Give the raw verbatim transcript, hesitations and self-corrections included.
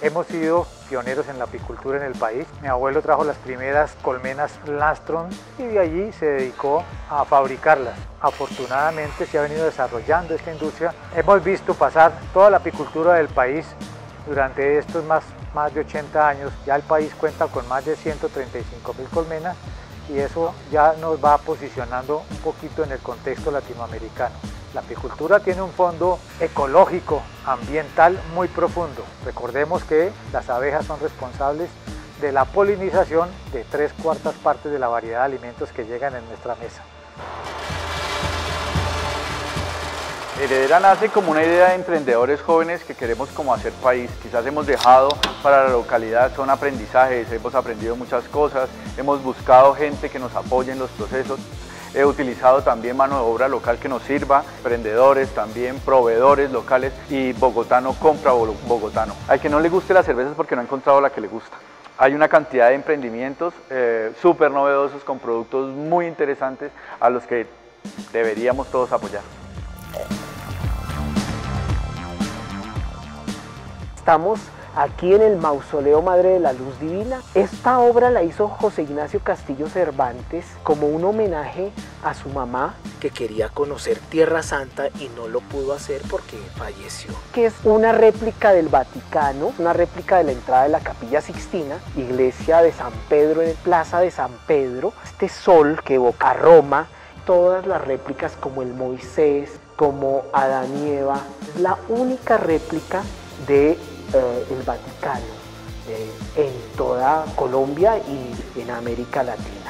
Hemos sido pioneros en la apicultura en el país. Mi abuelo trajo las primeras colmenas Lastron y de allí se dedicó a fabricarlas. Afortunadamente se ha venido desarrollando esta industria. Hemos visto pasar toda la apicultura del país durante estos más, más de ochenta años. Ya el país cuenta con más de ciento treinta y cinco mil colmenas y eso ya nos va posicionando un poquito en el contexto latinoamericano. La apicultura tiene un fondo ecológico, ambiental muy profundo. Recordemos que las abejas son responsables de la polinización de tres cuartas partes de la variedad de alimentos que llegan en nuestra mesa. Heredera nace como una idea de emprendedores jóvenes que queremos como hacer país. Quizás hemos dejado para la localidad, son aprendizajes, hemos aprendido muchas cosas, hemos buscado gente que nos apoye en los procesos. He utilizado también mano de obra local que nos sirva, emprendedores también, proveedores locales y bogotano compra bogotano. Al que no le guste la cerveza es porque no ha encontrado la que le gusta. Hay una cantidad de emprendimientos eh, súper novedosos con productos muy interesantes a los que deberíamos todos apoyar. Estamos aquí en el Mausoleo Madre de la Luz Divina. Esta obra la hizo José Ignacio Castillo Cervantes como un homenaje a su mamá, que quería conocer Tierra Santa y no lo pudo hacer porque falleció. Que es una réplica del Vaticano, una réplica de la entrada de la Capilla Sixtina, iglesia de San Pedro, en Plaza de San Pedro. Este sol que evoca a Roma, todas las réplicas como el Moisés, como Adán y Eva. Es la única réplica de Eh, el Vaticano eh, en toda Colombia y en América Latina.